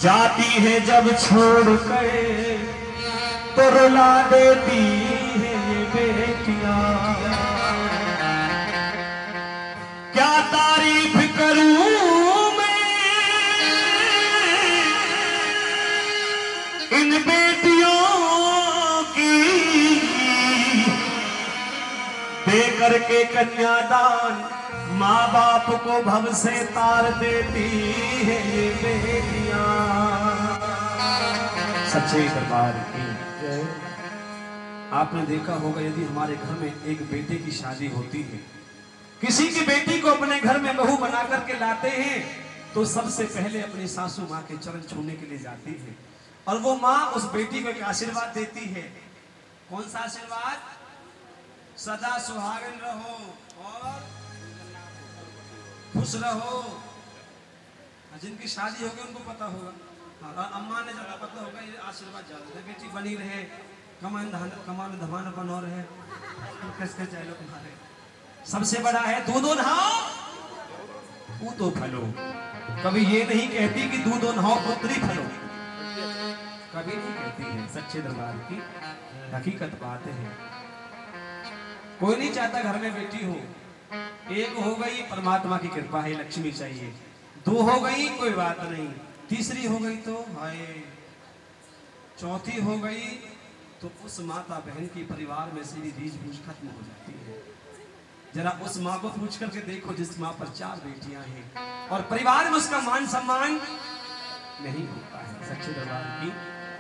जाती है जब छोड़ कर तो रुला देती है ये बेटियां। क्या तारीफ करूं मैं इन बेटियों की, दे करके कन्यादान माँ बाप को भव से तार देती है ये बेटियां। सच्चे दरबार की जय। आपने देखा होगा यदि हमारे घर में एक बेटे की शादी होती है, किसी की बेटी को अपने घर में बहू बना करके लाते हैं तो सबसे पहले अपनी सासू माँ के चरण छूने के लिए जाती है और वो माँ उस बेटी को एक आशीर्वाद देती है। कौन सा आशीर्वाद? सदा सुहागन रहो और खुश रहो। जिनकी शादी होगी उनको पता होगा, अम्मा ने ज्यादा पता होगा, ये आशीर्वाद ज्यादा है। बेटी बनी रहे, कमान धमान बनो रहे, किसके चाहे तुम्हारे। सबसे बड़ा है दूधो नहाओ पूतो फलो। कभी ये नहीं कहती कि दूधो नहाओ पुत्री फलो, कभी नहीं कहती है। सच्चे दरबार की हकीकत बात है। कोई नहीं चाहता घर में बेटी हो। एक हो गई परमात्मा की कृपा है, लक्ष्मी चाहिए। दो हो गई कोई बात नहीं, तीसरी हो गई तो हाय, चौथी हो गई तो उस माता बहन की परिवार में से भी रीझ बूझ खत्म हो जाती है। जरा उस माँ को पूछ करके देखो जिस माँ पर 4 बेटियां हैं और परिवार में उसका मान सम्मान नहीं होता है। सच्चे दरबार की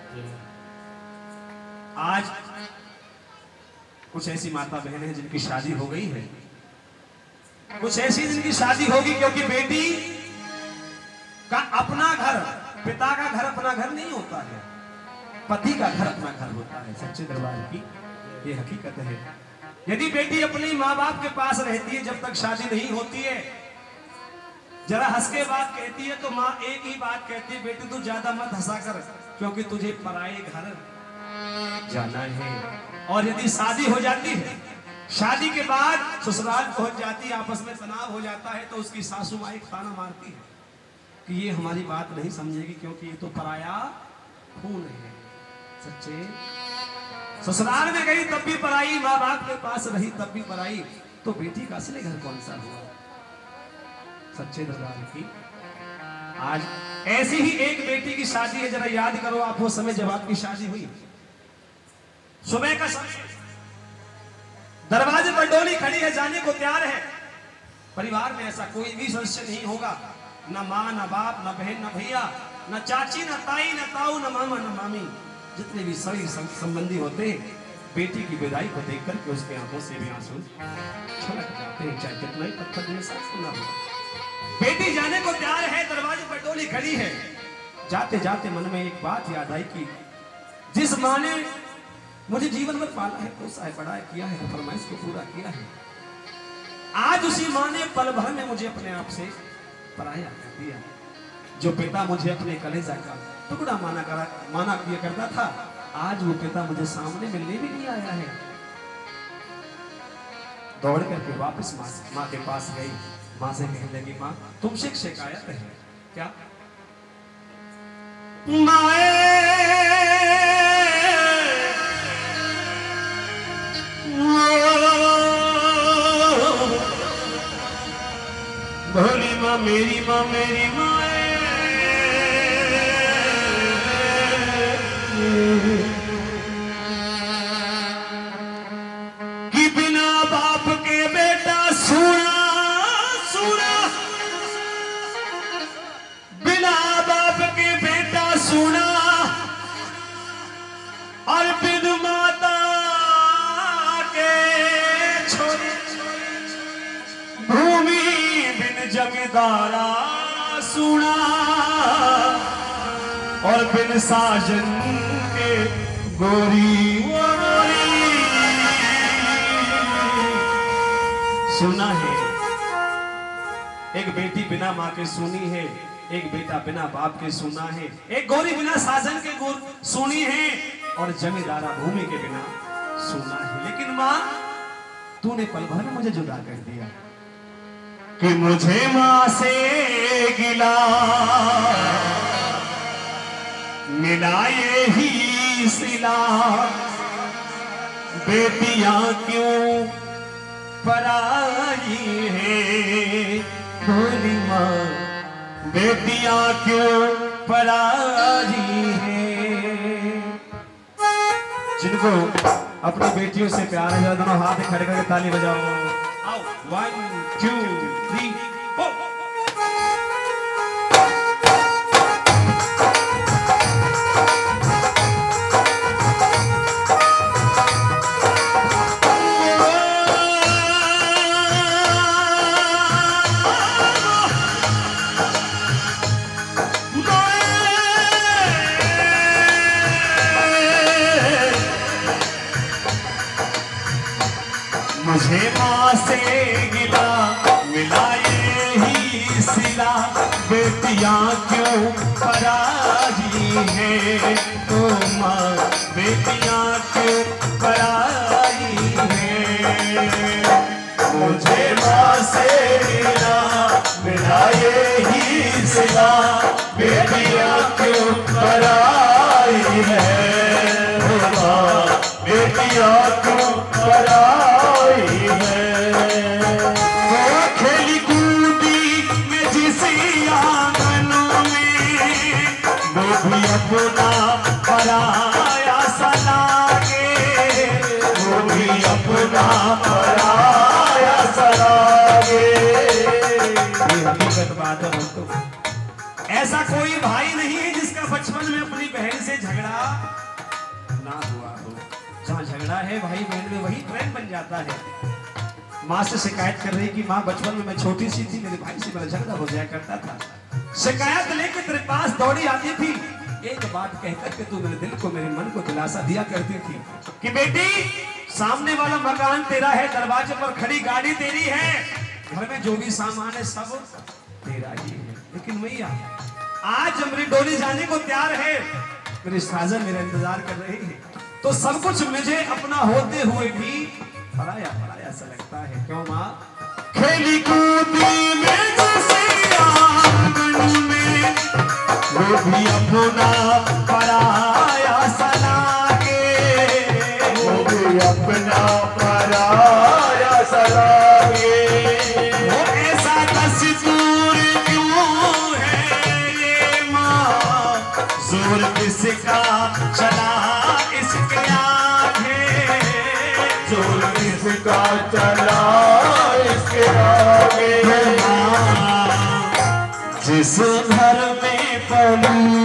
आज कुछ ऐसी माता बहन है जिनकी शादी हो गई है, कुछ ऐसी जिनकी शादी होगी, क्योंकि बेटी का अपना घर, पिता का घर अपना घर नहीं होता है, पति का घर अपना घर होता है। सच्चे दरबार की ये हकीकत है। यदि बेटी अपने माँ बाप के पास रहती है जब तक शादी नहीं होती है, जरा हंस के बात कहती है तो माँ एक ही बात कहती है, बेटी तू ज्यादा मत हंसा कर क्योंकि तुझे पराए घर जाना है। और यदि शादी हो जाती है, शादी के बाद ससुराल पहुंच जाती है, आपस में तनाव हो जाता है तो उसकी सासू माँ एक ताना मारती है कि ये हमारी बात नहीं समझेगी क्योंकि ये तो पराया खून है। सच्चे ससुराल में गई तब भी पराई, माँ बाप के पास रही तब भी पराई, तो बेटी का असली घर कौन सा हुआ? सच्चे दरबार की आज ऐसी ही एक बेटी की शादी है। जरा याद करो आप वो समय जब आपकी शादी हुई, सुबह का समय, दरवाजे पर डोली खड़ी है, जाने को तैयार है। परिवार में ऐसा कोई भी सदस्य नहीं होगा, न माँ न बाप न बहन न भैया न चाची न ताई न ताऊ न मामा न मामी, जितने भी सभी संबंधी होते हैं, बेटी की विदाई को देख करके उसके आंखों से भी आंसू छलक जाते हैं, चाहे कितना ही पत्थर में सांस ना हो। बेटी जाने को तैयार है, दरवाजे पर डोली खड़ी है। जाते जाते मन में एक बात याद आई कि जिस माँ ने मुझे जीवन भर पाला है, पोसा है, बड़ा किया है, फरमाइश को पूरा किया है, आज उसी माँ ने पल भर में मुझे अपने आप से पराया कर दिया। जो पिता मुझे अपने कलेजा का टुकड़ा माना किया करता था, आज वो पिता मुझे सामने मिलने भी नहीं आया है। दौड़ करके वापस माँ के पास गई। माँ से कहने लगी, माँ तुमसे एक शिकायत है। क्या? भोली माँ मेरी माँ मेरी माँ कि बिना बाप के बेटा सूना सूना, बिना बाप के बेटा सूना, और बिन माता के छोरी भूमि बिन जमींदारा सूना, और बिन साजन के गोरी सुना है। एक बेटी बिना माँ के सुनी है, एक बेटा बिना बाप के सुना है, एक गोरी बिना साजन के गोर सुनी है, और जमींदारा भूमि के बिना सुना है। लेकिन माँ तूने पल भर में मुझे जुदा कर दिया कि मुझे माँ से गिला मिला यही सिला, बेटियां क्यों पराई है, भोली माँ बेटियां क्यों पराई है। जिनको अपनी बेटियों से प्यार है दोनों हाथ खड़े करके ताली बजाओ। आओ 1 2 3 4। मुझे माँ से गिला मिला यही सिला, बेटियां क्यों पराई है, तो माँ बेटियां क्यों पराई है। मुझे माँ से मिला यही सिला, बेटियां क्यों पराई है, तो माँ बेटियां क्यों पराई है। वो खेली कूदी में जिस आंगन में, वो भी अपना पराया सा लागे, वो भी अपना पराया सा लागे। ये हकीकत बात है दोस्तों। ऐसा कोई भाई नहीं है जिसका बचपन में अपनी बहन से झगड़ा ना हुआ हो। जहाँ झगड़ा है भाई बहन में वही प्रेम बन जाता है। माँ से शिकायत कर रही कि माँ बचपन में मैं छोटी सी थी, मेरे भाई से मेरा झगड़ा हो जाया करता था, शिकायत लेकर तेरे पास दौड़ी आती थी, एक बात कहकर के तू मेरे दिल को मेरे मन को दिलासा दिया करती थी कि बेटी सामने वाला मकान तेरा है, दरवाजे पर खड़ी गाड़ी तेरी है, घर में जो भी सामान है सब तेरा ही है। लेकिन भैया आज मेरी डोली जाने को तैयार है, मेरी साजन मेरा इंतजार कर रही है, तो सब कुछ मुझे अपना होते हुए भी पराया पराया सा लगता है। क्यों माँ? खेली कूदी में जिस आंगन में, वो भी अपना पराया सा लागे, वो भी अपना पराया सा लागे। वो ऐसा दस्तूर क्यों है ये माँ, जोर किसका चला इसके आगे, जोर किसका चला इसके आगे। जिस घर में पली,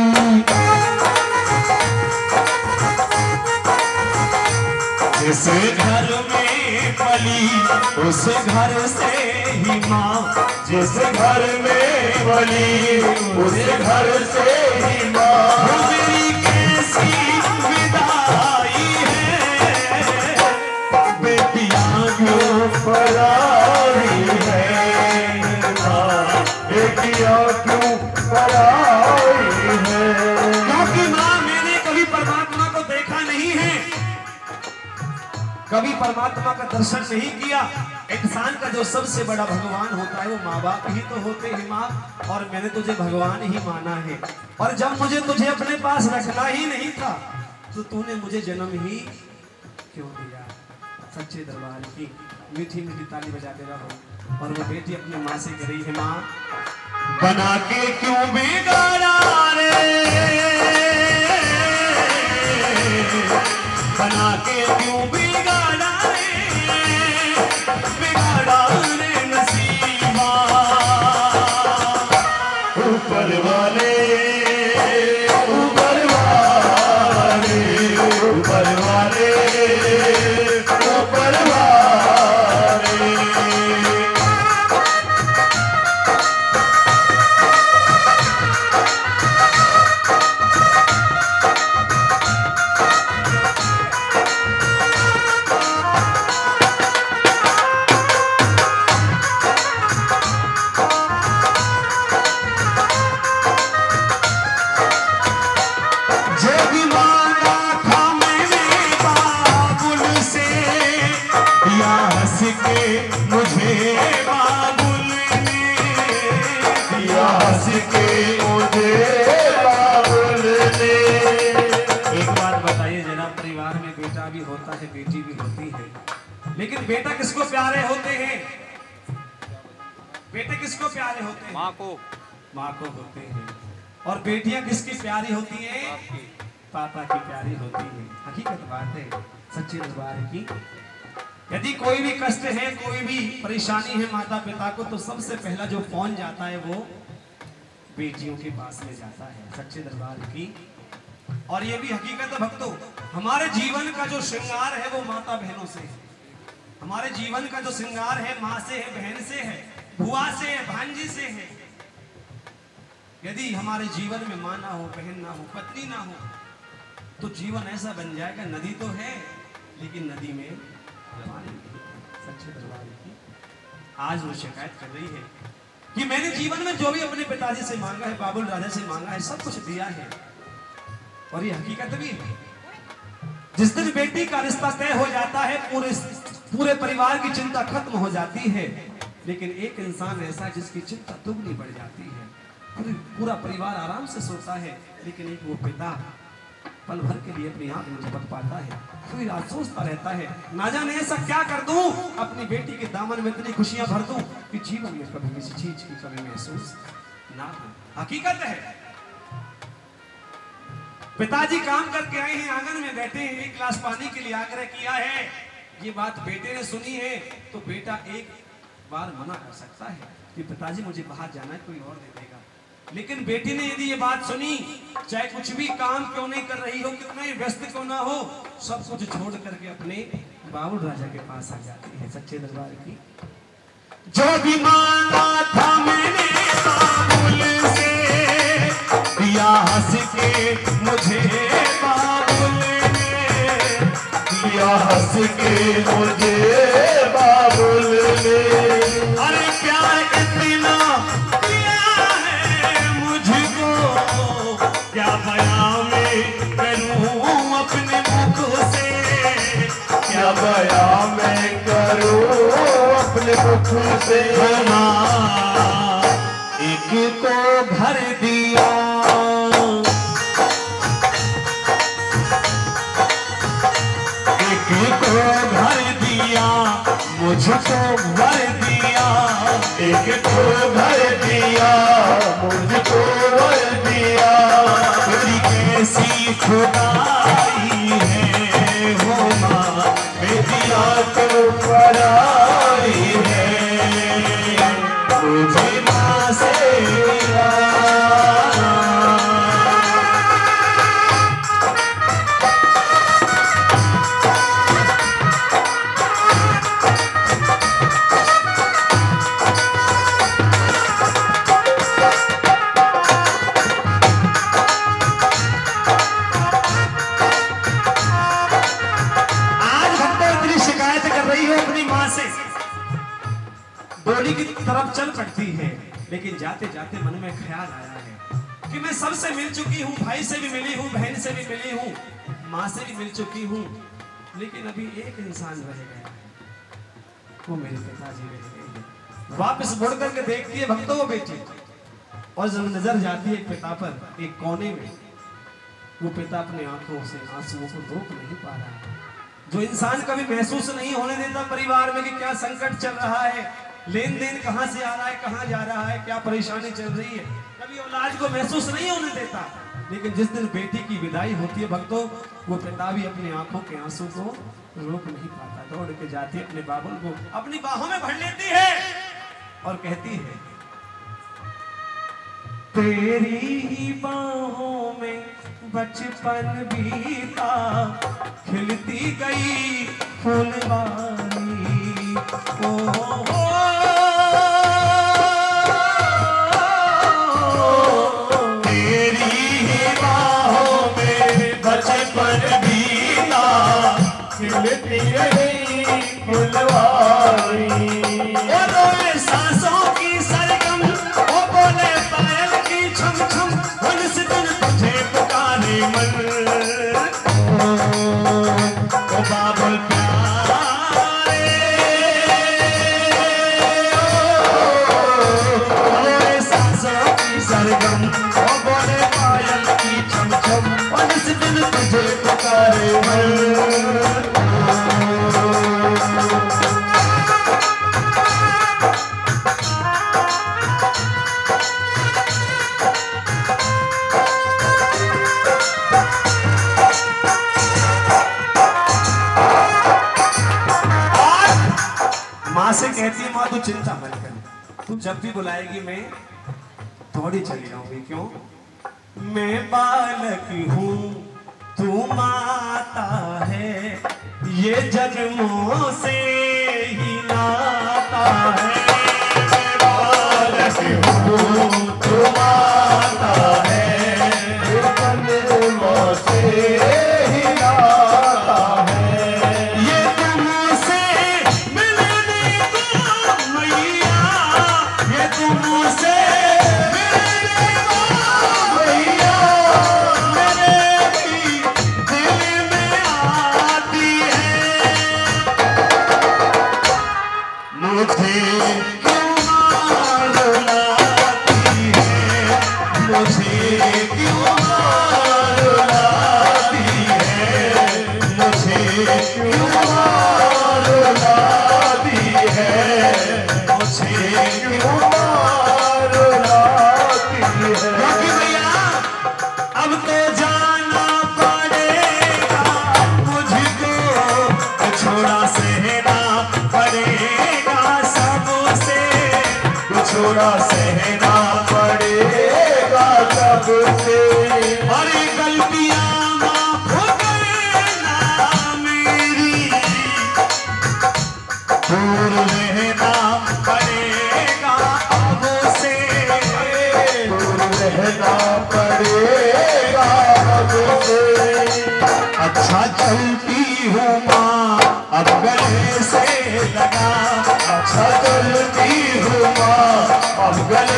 जिस घर में पली उस घर से ही माँ, जिस घर में पली उस घर से ही माँ। मेरी कैसी विदाई है, बेटियां क्यों पराई है, बेटियां क्यों पराई है। क्योंकि माँ मैंने कभी परमात्मा को देखा नहीं है, कभी परमात्मा का दर्शन नहीं किया। इंसान का जो सबसे बड़ा भगवान होता है वो माँ बाप ही तो होते हैं माँ, और मैंने तुझे भगवान ही माना है। और जब मुझे तुझे अपने पास रखना ही नहीं था तो तूने मुझे जन्म ही क्यों दिया। सच्चे दरबार की मीठी मीठी ताली बजाते रहो। और वो बेटी अपनी माँ से कह रही है, माँ बना के क्यों बिगाड़ा रे, बना के क्यों बिगाड़ा रे, बिगाड़ा रे नसीबा। ऊपर वाले ऊपर वाले ऊपर वाले ऊपर वाले। लेकिन बेटा किसको प्यारे होते हैं? बेटे किसको प्यारे होते हैं? माँ को। माँ को होते हैं। और बेटियां किसकी प्यारी होती हैं? पापा की प्यारी होती है। हकीकत बात है, सच्ची दरबार की। यदि कोई भी कष्ट है, कोई भी परेशानी है माता पिता को, तो सबसे पहला जो फोन जाता है वो बेटियों के पास में जाता है, सच्चे दरबार की। और ये भी हकीकत है भक्तों, हमारे जीवन का जो श्रृंगार है वो माता बहनों से है। हमारे जीवन का जो श्रृंगार है माँ से है, बहन से है, बुआ से है, भांजी से है। यदि हमारे जीवन में माँ ना हो, बहन ना हो, पत्नी ना हो, तो जीवन ऐसा बन जाएगा, नदी तो है लेकिन नदी में पानी नहीं। सच्चे दरबार की आज वो शिकायत कर रही है कि मैंने जीवन में जो भी अपने पिताजी से मांगा है, बाबुल राजा से मांगा है, सब कुछ दिया है। और ये हकीकत भी है, जिस दिन बेटी का रिश्ता तय हो जाता है, पूरे परिवार की चिंता खत्म हो जाती है। लेकिन एक इंसान ऐसा जिसकी चिंता दुगनी बढ़ जाती है। पूरा परिवार आराम से सोता है, लेकिन एक वो पिता पल भर के लिए अपनी आंख में झपक पाता है, फिर आज सोचता रहता है, ना जाने ऐसा क्या कर दूं अपनी बेटी के दामन में इतनी खुशियां भर दूं कि जीवन में कभी किसी चीज की कमी महसूस ना हो। हकीकत है, पिताजी काम करके आए हैं, आंगन में बैठे हैं, एक गिलास पानी के लिए आग्रह किया है। ये बात बेटे ने सुनी है तो बेटा एक बार मना कर सकता है कि पिताजी मुझे बाहर जाना है, कोई और दे देगा। लेकिन बेटी ने यदि ये बात सुनी, चाहे कुछ भी काम क्यों नहीं कर रही हो, कितना ही व्यस्त क्यों ना हो, सब कुछ छोड़ करके अपने बाबुल राजा के पास आ जाती है। सच्चे दरबार की जो भी मांगा था मैंने बाबुल से, दिया हंस के मुझे बाबुल ने, दिया हंस के मुझे बाबुल ने। अरे प्यार इतना क्या बयां मैं करूं अपने मुख से, क्या बयां मैं करूं अपने मुख से। एक तो भर दिया, एक तो भर दिया, मुझको भर दिया, एक तो भर दिया, मुझको भर दिया। मेरी कैसी खुदाई है हो माँ, मेरी आँख पर आई है, मुझे माँ से डोली की तरफ चल पड़ती है। लेकिन जाते जाते मन में ख्याल आया है कि मैं सबसे मिल चुकी हूँ, भाई से भी मिली हूँ, बहन से भी मिली हूँ, माँ से भी मिल चुकी हूँ, लेकिन अभी एक इंसान रह गया है, वो मेरे पिताजी रह गए हैं। वापस मुड़ करके देखती है भक्तों वो बेटी, और जब नजर जाती है पिता पर, एक कोने में वो पिता अपने आंखों से आंसुओं को रोक नहीं पा रहा है। जो इंसान कभी महसूस नहीं होने देता परिवार में कि क्या संकट चल रहा है, लेन देन कहां से आ रहा है, कहां जा रहा है, क्या परेशानी चल रही है, कभी औलाद को महसूस नहीं होने देता। लेकिन जिस दिन बेटी की विदाई होती है भक्तों, वो पिता भी अपनी आंखों के आंसू को रोक नहीं पाता, दौड़ के जाती है अपने बाबुल को अपनी बाहों में भर लेती है और कहती है, तेरी ही बाहों में बचपन बीता, खिलती गई फूलवारी, ओ तेरी ही बाहों में बचपन बीता, खिलती गई फूलवारी। सांसों की सरगम, ओ बोले पायल की छम छम, मन से दिन तुझे पुकारे मन, ओ बाबुल प्यारे, ओ सांसों की सरगम, ओ बोले पायल की छम छम, मन से दिन तुझे पुकारे मन। तू चिंता मत कर, तू जब भी बुलाएगी मैं थोड़ी चली जाऊंगी। क्यों? मैं बालक हूँ तू माता है, ये जन्मों से ही नाता है। मैं बालक हूँ तू माता है, ये जन्मों से ही नाता है। ये तुमसे मिलने को मैया, ये तुमसे छोड़ा सहना पड़ेगा सबसे। अरे गलतियां माफ करना मेरी, दूर रहना पड़ेगा अब से, दूर रहना पड़ेगा अब से। अच्छा चलती हूँ माँ अब गले से लगा, अच्छा चलती हूँ माँ अब गले